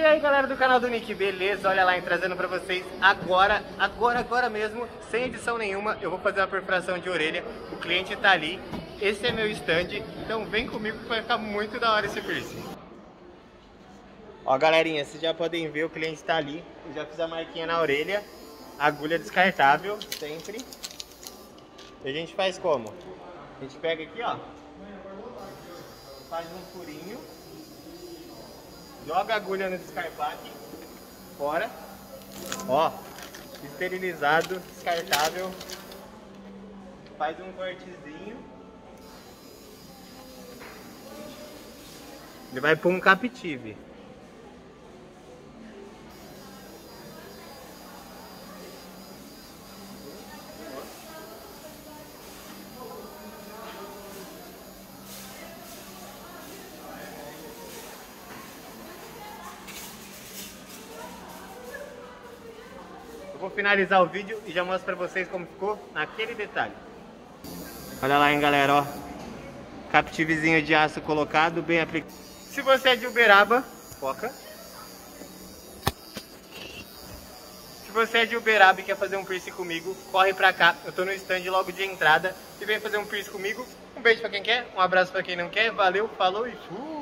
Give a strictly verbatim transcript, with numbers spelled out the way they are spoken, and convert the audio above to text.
aí galera do canal do Nick, beleza? Olha lá, trazendo pra vocês agora, agora, agora mesmo, sem edição nenhuma, eu vou fazer uma perfuração de orelha. O cliente tá ali, esse é meu stand, então vem comigo que vai ficar muito da hora esse piercing. Ó galerinha, vocês já podem ver, o cliente tá ali, eu já fiz a marquinha na orelha, agulha descartável, sempre. E a gente faz como? A gente pega aqui, ó, faz um furinho, joga a agulha no descarpaque, fora, ó, esterilizado, descartável, faz um cortezinho, ele vai pôr um captive. Vou finalizar o vídeo e já mostro pra vocês como ficou naquele detalhe. Olha lá, hein, galera, ó. Captivezinho de aço colocado, bem aplicado. Se você é de Uberaba, foca. Se você é de Uberaba e quer fazer um piercing comigo, corre pra cá. Eu tô no stand logo de entrada e vem fazer um piercing comigo. Um beijo pra quem quer, um abraço pra quem não quer. Valeu, falou e fui!